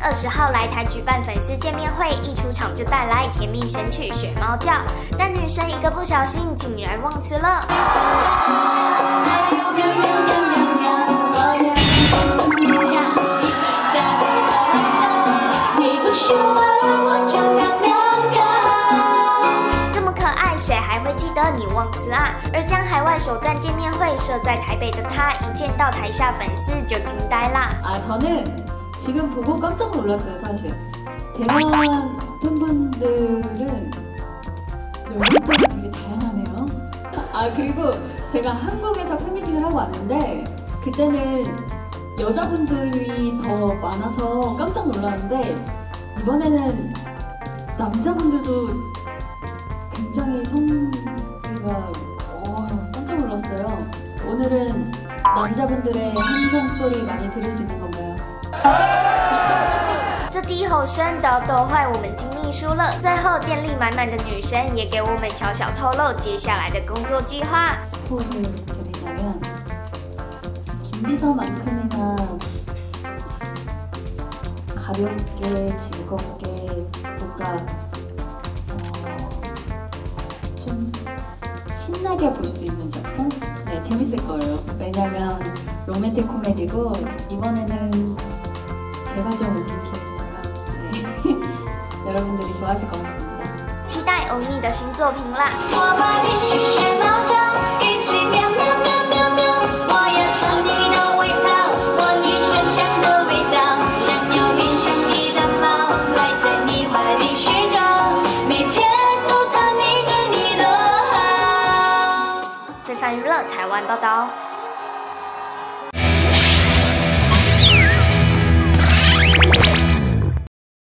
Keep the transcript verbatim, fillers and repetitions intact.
二十号来台举办粉丝见面会，一出场就带来甜蜜神曲《学猫叫》，但女神一个不小心竟然忘词了。这么可爱，谁还会记得你忘词啊？而将海外首站见面会设在台北的他，一见到台下粉丝就惊呆啦。 啊，저는 지금 보고 깜짝 놀랐어요, 사실. 대만 팬분들은 연령대가 되게 다양하네요. 아, 그리고 제가 한국에서 팬미팅을 하고 왔는데 그때는 여자분들이 더 많아서 깜짝 놀랐는데 이번에는 남자분들도 굉장히 성비가 어, 깜짝 놀랐어요. 오늘은 남자분들의 함성 소리 많이 들을 수 있는 건가요? 这低吼声的都坏我们金秘书了。最后，电力满满的女神也给我们小小透露接下来的工作计划。 스포를 드리자면 김비서만큼이나 가볍게 즐겁게 뭔가 어, 좀 신나게 볼 수 있는 작품? 네, 재밌을 거예요. 왜냐면 로맨틱 코미디고 이번에는 제가 좀 웃긴 캐릭터라 네. 여러분들이 좋아하실 것 같습니다. 期待欧尼的新作品啦！ 我把你去学猫叫，一起喵喵喵喵喵。我要尝你的味道，闻你身上的味道，想要变成你的猫，赖在你怀里睡着，每天都探你着你的好。 非凡娱乐台湾报道。